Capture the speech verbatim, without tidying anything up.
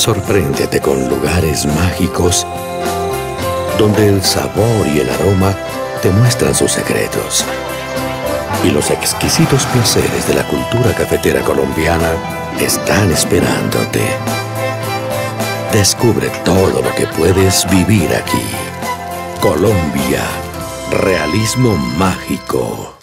Sorpréndete con lugares mágicos donde el sabor y el aroma te muestran sus secretos. Y los exquisitos placeres de la cultura cafetera colombiana están esperándote. Descubre todo lo que puedes vivir aquí. Colombia, realismo mágico.